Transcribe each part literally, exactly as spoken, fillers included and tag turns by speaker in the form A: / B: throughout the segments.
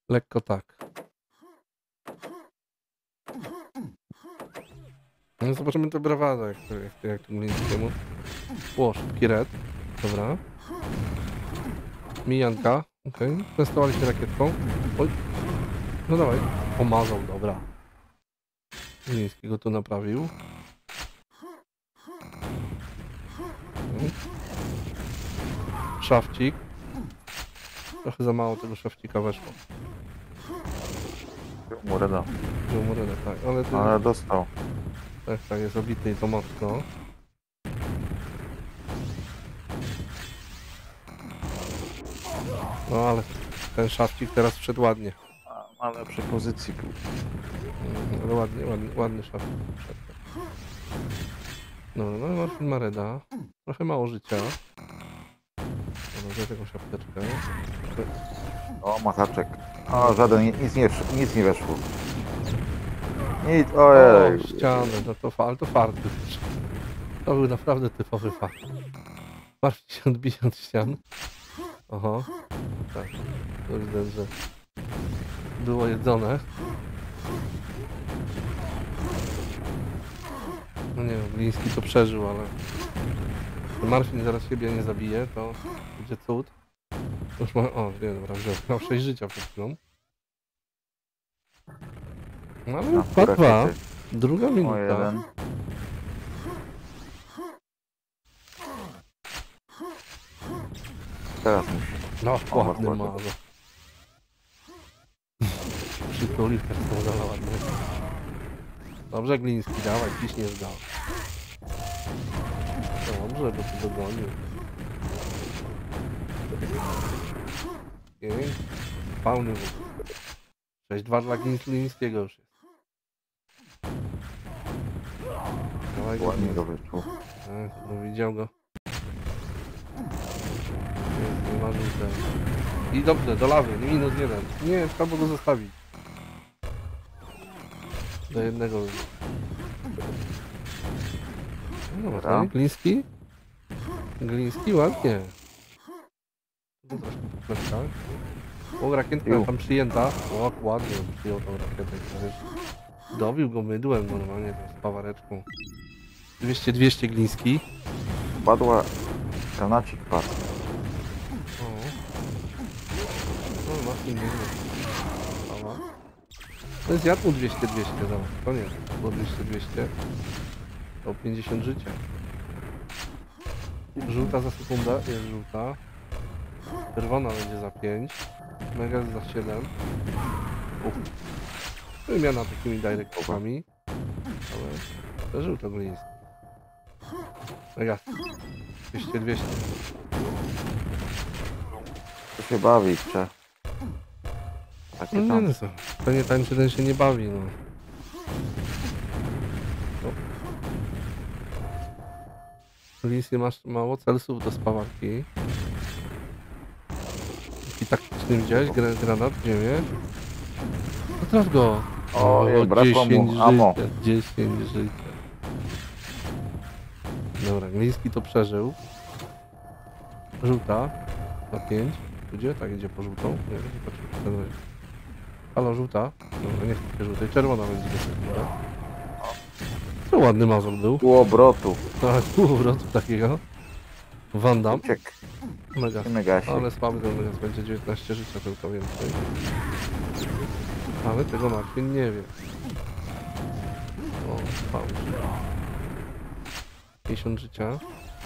A: Lekko tak. No zobaczymy to brawada, jak to, jak to, jak to Glińskiemu. O, szybki red. Dobra. Mijanka. Okej. Okay. Testowali się rakietką. Oj. No dawaj. Pomazał, dobra. Gliński go tu naprawił. Hmm. Szafcik. Trochę za mało tego szafcika weszło.
B: Mureda.
A: Mureda, tak. Ale, ty...
B: Ale dostał.
A: Tak, tak, jest obity i to mocno. No ale ten szafcik teraz wszedł ładnie.
B: Ma lepszej pozycji.
A: Ale ładnie, ładnie, ładny szafcik wszedł. No, no Marfin ma reda. Trochę mało życia. Dobra, taką szapteczkę.
B: O, machaczek. O, żaden, nic nie, nic nie weszło. Nic, ojej.
A: O, ścianę, no to, ale to fart już. To był naprawdę typowy fart. Marfin się odbija od ścian. Oho. Tak. To widać, że było jedzone. No nie wiem, Gliński to przeżył, ale Marfin zaraz siebie nie zabije, to będzie cud. Już ma... O, nie, dobra, wziął. Miał sześć życia przed chwilą. No ale dwa dwa. Druga minuta.
B: jeden. Teraz musi.
A: No, ładny mało. Przytulił też to ładnie. Dobrze, Gliński, dawaj, ciśniesz go. Dobrze, bo się dogonił. Okay. Pełny wód. sześć dwa dla Glińskiego już jest. Dawaj,
B: ładnie go wyczuł.
A: Tak, no widział go. Nie, nie ma żółte. I dobrze, do lawy, minus jeden. Nie, trzeba go zostawić. Do jednego. No dobra, Gliński? Gliński ładnie. To troszkę po plecach. O, rakietka tam przyjęta. O, ładnie przyjął tą rakietę. Dobił go mydłem normalnie z pawareczką. dwieście dwieście Gliński.
B: Padła granacik padł.
A: O. No, Martin nie wiem. To jest jadł dwieście dwieście, zobacz. Koniec. Było dwieście dwieście. To pięćdziesiąt życia. Żółta za sekundę. Jest żółta. Czerwona będzie za pięć. Mega za siedem. Wymiana takimi direktowami. Ale przeżył to Gliński. Mega. dwieście dwieście.
B: To się bawi, czy? Takie
A: No nie, no co. To nie tańczy, ten się nie bawi, no. Gliński masz mało celsów do spawarki. I taktyczny widziałeś? Granat w ziemię. No traf go.
B: O, o brakło mu amo.
A: dziesięć życia. Dobra, Gliński to przeżył. Żółta. Na pięć. Idzie? Tak, idzie po żółtą. Nie, nie patrzę. Halo, żółta. Dobra, nie chcę żółtej. Czerwona będzie do To ładny mazur był.
B: Pół obrotu.
A: Tak, pół obrotu takiego. Van Damme.
B: Uciek.
A: Mega.
B: Mega
A: Ale słaby ten Megas będzie dziewiętnaście życia tylko więcej. Ale tego Marfin nie wie. O, fałsz. pięćdziesiąt życia.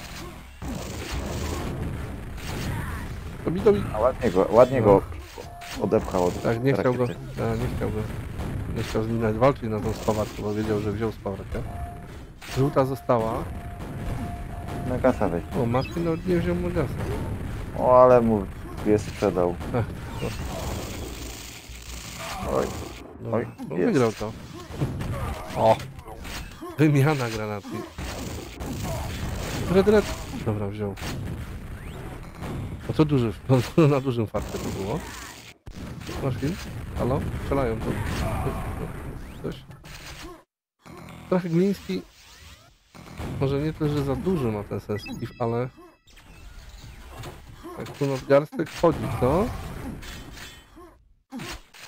A: Dobi, dobi.
B: A ładnie go, ładnie
A: no.
B: go odepchał od
A: Tak, nie chciał go,
B: rakiety.
A: a, nie chciał go, nie chciał z nim nawet walczyć na tą spawarkę, bo wiedział, że wziął spawarkę. Żółta została.
B: Megasa weź.
A: O, Marfin nawet nie wziął Megasa.
B: O, ale mu dwie sprzedał.
A: Ach, no.
B: Oj,
A: No,
B: oj,
A: no
B: jest.
A: wygrał to. O! Wymiana granaty. Red, red. Dobra, wziął. No to duży, no, na dużym farcie to było. Masz film? Halo? Strzelają tu. Coś? Trochę Gliński. Może nie tyle, że za duży ma ten sensitive, ale... Jak tu nadgarstek wchodzi, co?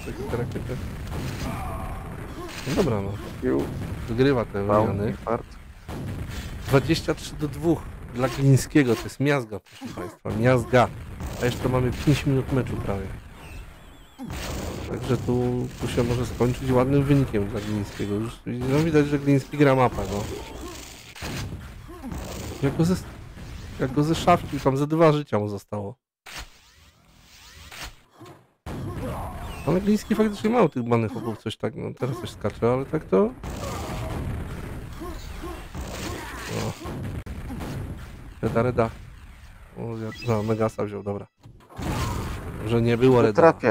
A: takie te rakiety. No dobra, no.
B: Pił.
A: Wygrywa te wymiany. dwadzieścia trzy do dwóch dla Glińskiego, to jest miazga, proszę Państwa, miazga. A jeszcze mamy pięć minut meczu prawie. Także tu, tu się może skończyć ładnym wynikiem dla Glińskiego. Już no, widać, że Gliński gra mapę, no. Jak go ze, jak go ze szafki, tam ze dwa życia mu zostało. Ale Gliński faktycznie mało tych banych chłopów, coś tak, no teraz coś skacze, ale tak to... O. Reda, Reda. O, ja, no, Megasa wziął, dobra. Że nie było Reda.
B: Trafia.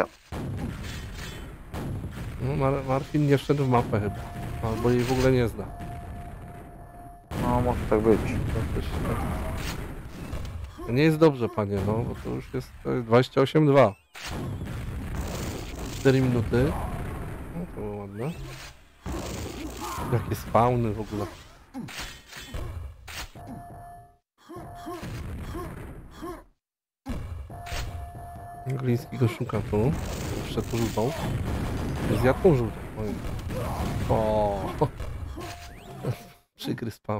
A: No, Mar Marfin nie wszedł w mapę chyba. Albo jej w ogóle nie zna.
B: No, może tak być.
A: To też, tak. Nie jest dobrze, panie, no, bo to już jest, to jest dwadzieścia osiem dwa. cztery minuty. No, to było ładne. Jakie spawny w ogóle. Gliński go szuka tu. Wszedł tu żółtą. Zjadł tą żółtą. O. Przykry spam.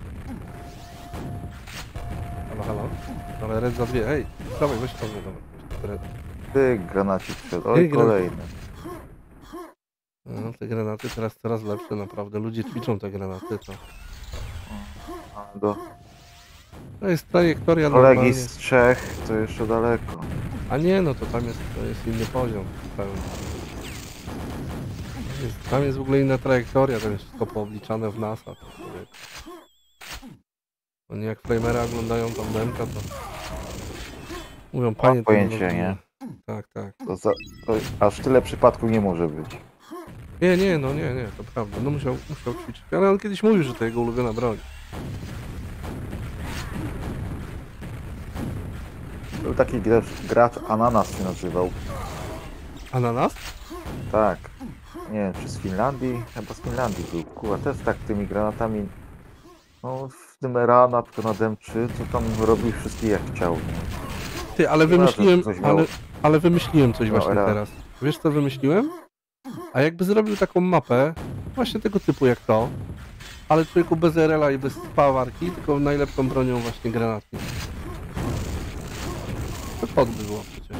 A: Halo, halo. Ale red za dwie. Ej, dawaj, weź to mnie, dobra.
B: Ty granacik wszedł. Oj,
A: Ty,
B: kolejny.
A: No, te granaty teraz coraz lepsze, naprawdę. Ludzie ćwiczą te granaty, to...
B: A do
A: To jest trajektoria
B: kolegi
A: normalnie.
B: z Czech to jeszcze daleko.
A: A nie, no to tam jest, to jest inny poziom. Pełny. Jest, tam jest w ogóle inna trajektoria, tam jest wszystko poobliczane w NASA. To Oni jak Flamera oglądają tam demka, to mówią, panie...
B: Mam pojęcie, nie?
A: Tak, tak.
B: To za, to aż tyle przypadków nie może być.
A: Nie, nie, no nie, nie, to prawda. No musiał, musiał ćwiczyć. Ale on kiedyś mówił, że to jego ulubiona broń.
B: Był taki gracz, gracz Ananas się nazywał.
A: Ananas?
B: Tak. Nie wiem, czy z Finlandii? Chyba z Finlandii był. Kurwa, też tak tymi granatami. No, w tym Erana, tylko na D M trzy, to tam robił wszystkie jak chciał. Nie?
A: Ty, ale
B: Chyba,
A: wymyśliłem,
B: że coś miał-
A: ale, ale wymyśliłem coś
B: No,
A: właśnie
B: era.
A: teraz. Wiesz co wymyśliłem? A jakby zrobił taką mapę, właśnie tego typu jak to, ale człowieku bez R L a i bez spawarki, tylko najlepszą bronią właśnie granatnik. To pod by było przecież.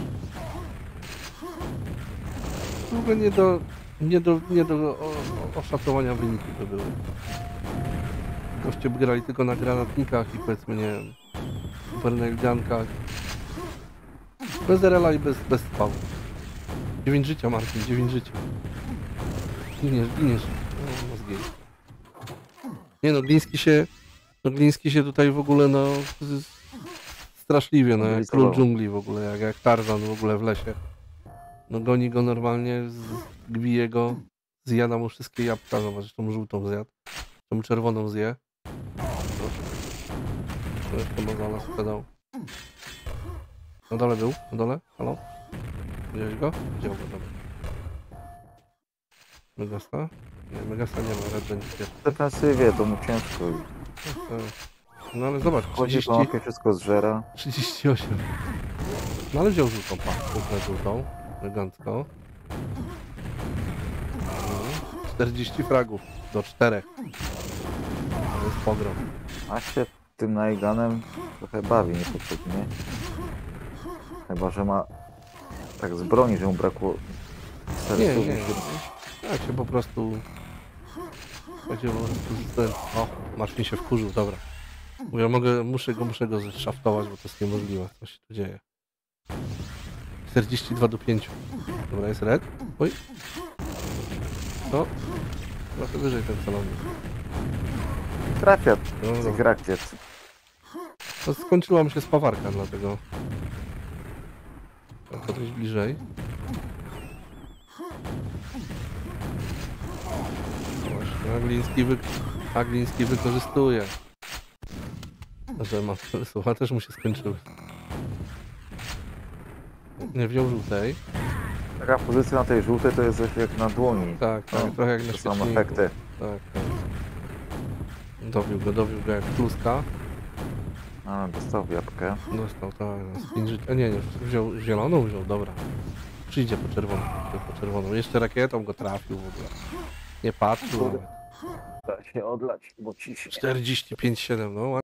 A: W ogóle nie do, nie do, nie do o, o, oszacowania wyniki by były. Goście by grali tylko na granatnikach i powiedzmy, nie wiem, supernailgankach. Bez R L a i bez, bez spału. dziewięć życia, Marcin, dziewięć życia. Giniesz, giniesz. No, no zginie. Nie no, Gliński się... No Gliński się tutaj w ogóle, no... z- straszliwie, no jak król dżungli w ogóle, jak, jak Tarzan w ogóle w lesie. No goni go normalnie, z- gbije go, zjada mu wszystkie jabłka, no zresztą żółtą zjadł. Tą czerwoną zje. To jeszcze Mozala sprzedał. Na dole był? Na dole? Halo? Widziałeś go? Widział go, dobra. Megasa? Nie, Megasa nie ma, Red będzie pierwszy.
B: W defensywie to mu ciężko.
A: No ale zobacz,
B: Chodzi
A: trzydzieści,
B: po mapie, wszystko zżera.
A: trzydzieści osiem. No ale wziął żółtą, patrz, żółtą, elegancko. No, czterdzieści fragów do czterech. To jest pogrom.
B: A się tym Naiganem trochę bawi niepotrzebnie. Chyba, że ma tak z broni, że mu brakło sercu.
A: Nie, nie. Tak się po prostu... Tak się po prostu... Ten... O, Marcin się wkurzył, dobra. Mówię, mogę, muszę go, muszę go zszaftować, bo to jest niemożliwe, co się tu dzieje. czterdzieści dwa do pięciu. Dobra, jest red. Oj. No. Trochę wyżej ten celownik.
B: Trafia
A: No,
B: z
A: no.
B: tych rakiet.
A: To skończyła mi się spawarka, dlatego... Tak, to coś bliżej. Właśnie, Agliński, wy... Agliński wykorzystuje. Że ma słowa też mu się skończyły. Nie wziął żółtej.
B: Taka pozycja na tej żółtej to jest jak na dłoni.
A: Tak, tak,
B: No,
A: trochę jak na
B: to są
A: świeczniku.
B: efekty.
A: Tak, tak. Dowił go, dowił go jak kluska.
B: A, dostał w jabłkę.
A: Dostał, tak, z pięć żyć. A nie, nie, wziął zieloną, wziął, dobra. przyjdzie po czerwoną, po czerwoną. Jeszcze rakietą go trafił w ogóle. Nie patrzył nawet.
B: Da się odlać, bo ciśnie.
A: czterdzieści pięć siedem, no